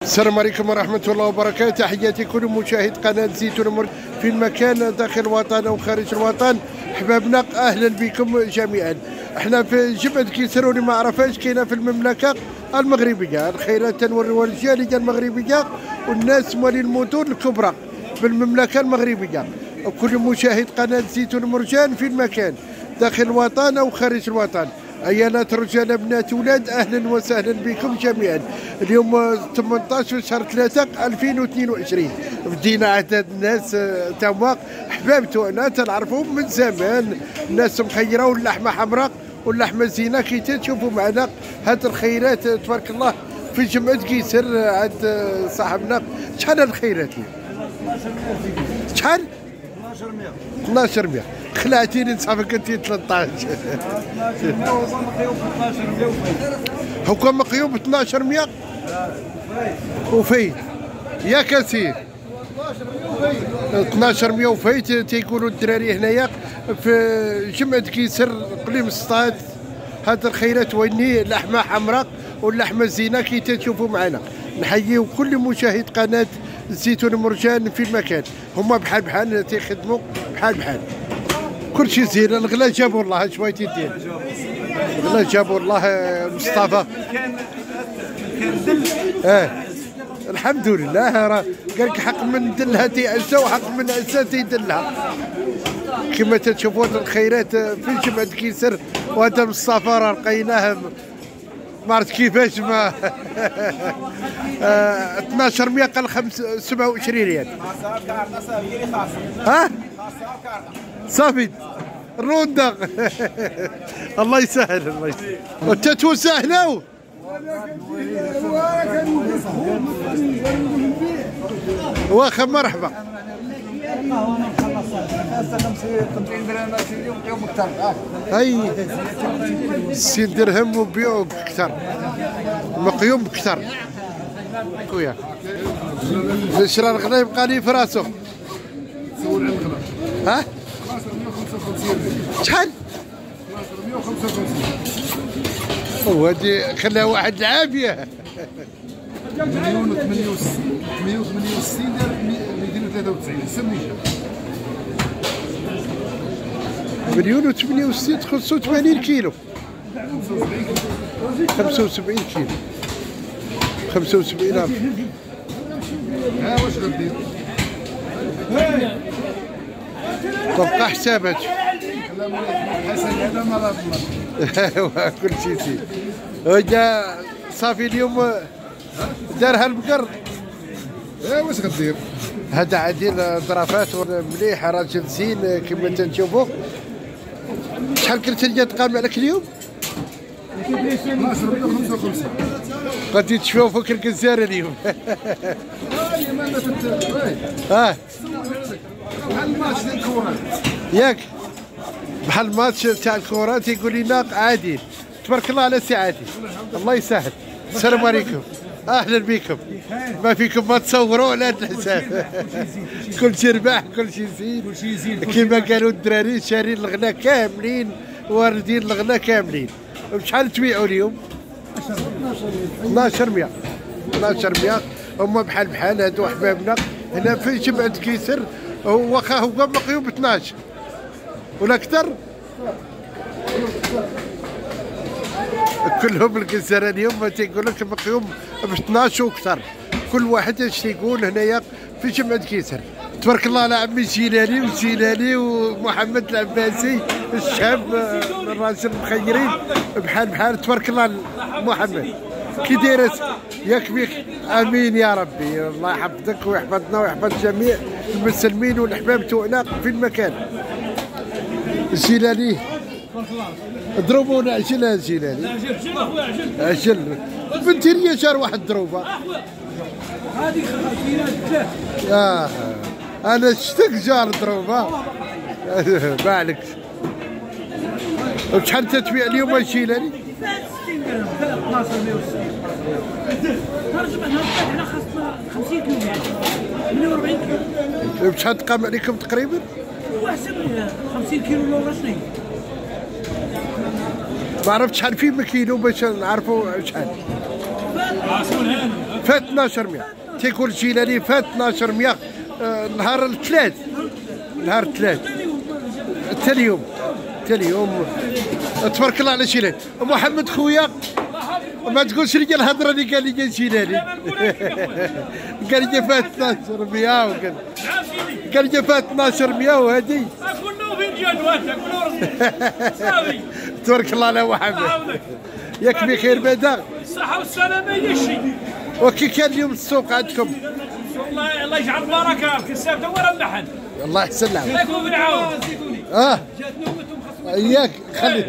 السلام عليكم ورحمة الله وبركاته. تحياتي كل مشاهد قناة زيتون المرج في المكان داخل الوطن أو خارج الوطن. أحبابنا أهلا بكم جميعا. احنا في جبهة كيسر واللي ما عرفهاش كاينة في المملكة المغربية، الخيرات تنور الجالية المغربية والناس موالي المدن الكبرى في المملكة المغربية. وكل مشاهد قناة زيتون المرجان في المكان داخل الوطن أو خارج الوطن. عيالات رجال بنات ولاد اهلا وسهلا بكم جميعا. اليوم 18 شهر 3 2022 بدينا عدد الناس تما احباب تاعنا تنعرفوهم من زمان، الناس مخيره واللحمه حمراء واللحمه زينه كي تشوفوا معنا هاد الخيرات تبارك الله في جمعيه كيسر عند صاحبنا. شحال الخيرات؟ شحال؟ 1200. خلعتيني نصحابك انت 13. 1200 هو مقيوم ب 1200 وفايت يا كثير. 1200 وفايت تيقولوا الدراري هنايا في جمعة كيسر قليم الصطاد. هاد الخيرات ويني لحمه حمراء واللحمه زينه كي تشوفوا معنا. نحييو كل مشاهد قناه زيتون المرجان في المكان، هما بحال تيخدموا بحال كل شيء زين. الغلا جابوا الله شويه الدين، الغلا جابوا الله مصطفى. الحمد لله. راه قال لك حق من دلها تيعزى وحق من عزى تيدلها. كما تشوفون الخيرات في جمعة كيسر. وهذا مصطفى راه لقيناه ما عرفت كيفاش ما 1200 قال 27 ريال. ها صافي الروندا. الله يسهل الله يسهل. والتاتو سهله. واخا مرحبا. اي 60 درهم وبيعوا بكثر، مقيوم بكثر. خويا شرا الغلا يبقى لي في راسو. ها شحال؟ 155. وهادي خلاها واحد العافيه. 168 دار 293 سميها. 168 85 كيلو. 75 كيلو. 75,000. ها واش غدير؟ تبقى حسابات. حسن هذا مرض الله. كل شيء زين. وجا صافي اليوم دارها البقر. واش غدير؟ هذا عديل ظرافات مليح، راجل زين كما تنشوفوا. شحال كنت جات تقام عليك اليوم؟ 1255. غادي تشوفوا فكر الجزائر اليوم. بحال الماتش ديال الكورة ياك، بحال الماتش تاع الكورة تيقول لنا عادل. تبارك الله على سي عادل، الله يسهل. السلام عليكم اهلا بكم. ما فيكم ما تصوروا على هذا الحساب. كل شيء رباح كل شيء زين كما قالوا الدراري. شارين الغلا كاملين واردين الغلا كاملين. بشحال تبيعوا اليوم؟ 1200. 1200 هما بحال هادو احبابنا هنا في جبعة كيسر. واخا هو مقيوم ب 12 ولا اكثر. كلهم الجزائر اليوم تيقول لك مقيوم ب 12 واكثر. كل واحد اش تيقول هنايا في جمعة كيسر. تبارك الله على عمي الجيلاني ومحمد العباسي الشاب الراجل المخيرين بحال تبارك الله. محمد كي داير ياك بيك؟ امين يا ربي. الله يحفظك ويحفظنا ويحفظ جميع المسلمين والاحباب تاعنا في المكان. الجيلاني ضربونا. عجل الجيلاني عجل. بنتي لي جار واحد ضروبه. هذه انا شتك جار ضروبه. ما عليك. وشحال تتبيع اليوم الجيلاني؟ 50 كيلو 48 كيلو. بشحال تقام عليكم تقريبا؟ وحسب 50 كيلو ولا شنو؟ ما عرفت شحال فيه كيلو باش نعرفوا شحال. فات 1200 تيكون الجيلاني فات 1200 نهار الثلاث حتى اليوم تبارك الله على جيلاني. محمد خويا ما تقولش لي الهضره اللي قال لي جيلاني قال لي فات 1200 قال لي فات 1200 وهذه كله في الجدول كله تبارك الله على محمد. ياك بخير بعدا؟ الصحة والسلامة يا شي. وكي كان اليوم السوق عندكم؟ الله يجعل البركة في السبت ورا اللحن. الله يحسن لك. الله يكون بالعون. جات نومتهم خصمين. ياك خلي.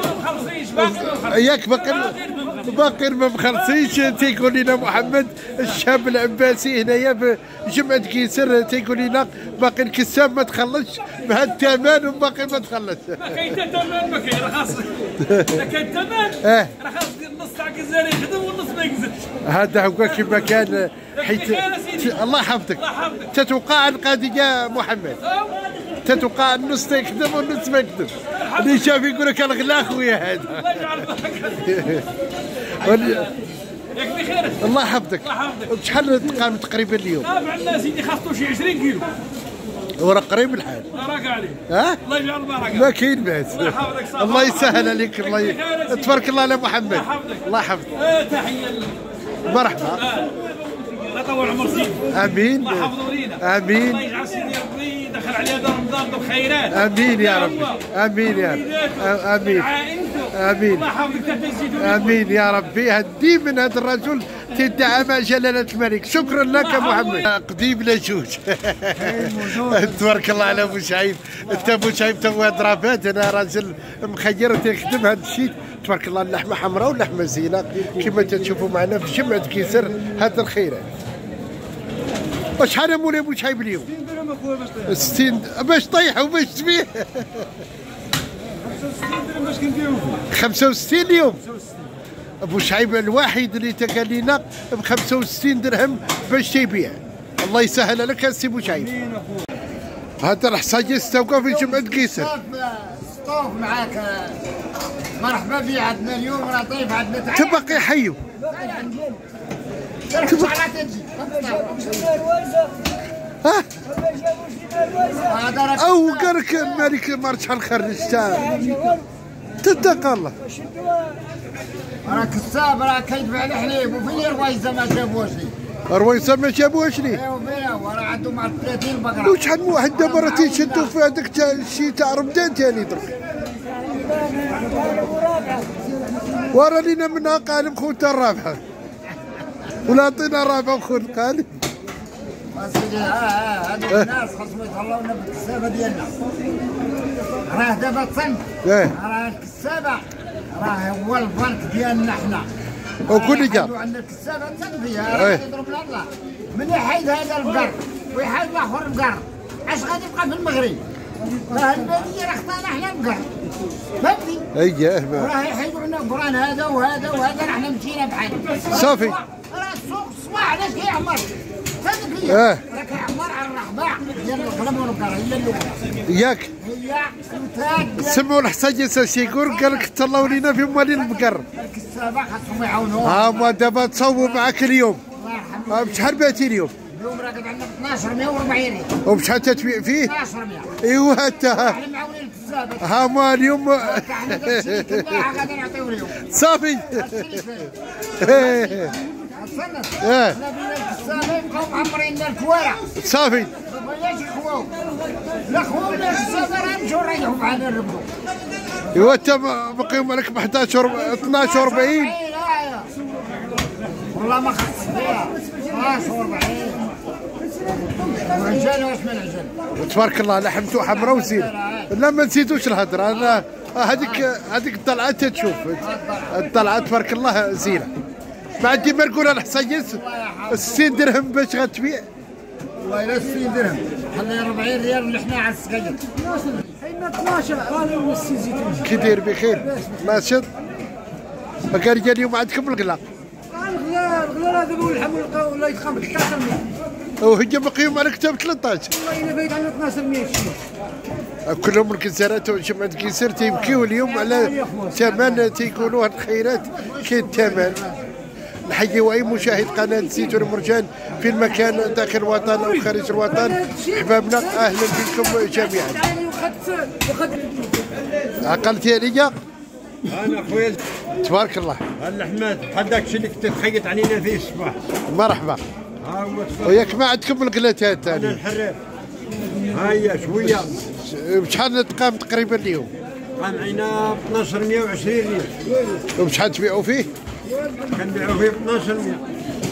ياك باقي ما مخلصيش. تيقول لنا محمد الشاب العباسي هنايا في جمعة كيسر تيقول لنا باقي الكساب ما تخلصش بهذا الثمن وباقي ما تخلص. ما كاين حتى ثمن ما كاين راه خاص. ما كاين ثمن. راه خاص نص تاع كزاري يخدم والنص ما يكذبش. هذا هو كما كان حيت الله يحفظك. تتوقع القضية محمد. تتوقع النص تيخدم والنص ما يخدم. اللي شاف يقول لك الغلا خويا هذا. الله يجعل البركة. ياك بخير. الله يحفظك. شحال تقام تقريبا اليوم؟ عندنا سيدي خاصو شي 20 كيلو. وراه قريب الحال. بارك عليك. الله يجعل البركة. ما كاين باس. الله يسهل عليك. تبارك الله على محمد. الله يحفظك. تحية مرحبا. الله يطول عمر سيدي. امين. الله يحفظه لينا. امين. الله يجعل سيدي ربي يدخل عليها دار رمضان بالخيرات. امين يا ربي. امين يا ربي. امين. امين. الله يحفظك تحت الزيتون. امين يا ربي. هدي من هذا الرجل تدعى مع جلاله الملك. شكرا لك محمد. قديم لجوج. تبارك الله على ابو شعيب. انت ابو شعيب تو ضربات. انا راجل مخير تخدم هذا الشيء. تبارك الله اللحمه حمراء واللحمه زينه كما تشوفوا معنا في جمعه كيسر هذا الخيرات. وشحال يا مولاي ابو شعيب اليوم؟ 60 باش طيح وباش تبيع. 65 اليوم. ابو شعيب الواحد اللي تقال لنا ب 65 درهم باش تيبيع. الله يسهل لك السي ابو شعيب. هذا الحصاجي استوقف في جمعة كيسر. سطوف معاك. مرحبا بي. عندنا اليوم راه طيف عندنا تبقي حيو. او قالك مالك ما شحال خرجتها تتقى الله. راه كساب راه كيدفع الحليب وفين رويزه ما جابوهاش لي. رويزه ما جابوهاش لي. ايوا راه عندهم مع 30 بقره. وشحال من واحد دابا راه تيشدوا في هذاك الشيء تاع رمضان ثاني درك. ورا لينا منها قالب خوت الرابحه ولا عطينا رابحه وخوت قالب. اسيدي هادوك الناس خصهم يطلعونا بالكسابه ديالنا. راه دابا تصنت. راه الكسابه راه هو البنك ديالنا حنا. وكل جا عندنا الكسابه تصنت فيها. راه يضربنا الله. من يحيد هذا البقر ويحيد الاخر البقر اش غادي يبقى في المغرب؟ راه البلديه راه خطانا حنا البقر. فهمتي؟ اييه راه يحيدوا لنا القران هذا وهذا وهذا. حنا مشينا بحال صافي. راه السوق الصباح علاش كيعمر؟ صدق ليا راه كيعمر على الرحباء ديال القلم والبقر. هي الاولى ياك هي سمتات. سموا الحصاجي سيكور قال لك تطلعوا لينا في مالين البقر. الكسابه خاصهم يعاونوها. ما دابا تصوبوا معاك اليوم. الله يرحمه. بشحال بعتي اليوم؟ اليوم راه قد عندنا 1240 ريال. وبشحال تتبيع فيه؟ 1200. ايوا حتى احنا معاونين الكسابه. ها ما اليوم احنا داكشي كله غادي نعطيو لهم. صافي. استنى. حنا بينا الكسابه يبقاو معمرين لنا الكوارع. صافي. ما بغيناش يخواو. لا خواو لا الكسابه راه نمشيو نريحو بحال نربحو. ايوا انت بقيو لك ب 11 12 40. والله ما خص بها 12 وعجال واش من عجال. تبارك الله لحمته حمراء وزين. لا ما نسيتوش الهضره. انا هذيك الطلعه تشوف الطلعه تبارك الله زينه. بعد ديما نقول الحصيص 60 درهم باش غتبيع. والله الا 60 درهم. خلي 40 ريال اللي حنا على السقاير. حنا 12 راه السي زيتون. كي داير بخير؟ ناشط. قال لي اليوم عندكم الغلا. الغلا دابا والحم ولا يتقام ب 1300. وهي بقيو على كتاب 13. والله الا بايت عندنا 1200 شي. كلهم الكسارات وجمعة كيسر تيبكيو اليوم على ثمن تيقولوا هاد الخيرات كاين ثمن. نحيي اي مشاهد قناه الزيتون مرجان في المكان داخل الوطن او خارج الوطن. احبابنا اهلا بكم جميعا. عقلتي عليا؟ انا خويا تبارك الله. هلا حماد بحال داك الشيء اللي كنت تخيط علينا فيه الصباح. مرحبا. ها هو تفضل. وياك ما عندكم القلاتات انا ثاني؟ الحرير. ها هي شويه. بشحال تقام تقريبا اليوم؟ قام عينا ب 1220 ريال. وبشحال تبيعوا فيه؟ كنبيعوا فيه ب 1200.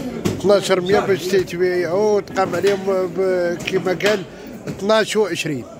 1200 باش تبيعوا، تقام عليهم كما قال 12 و20.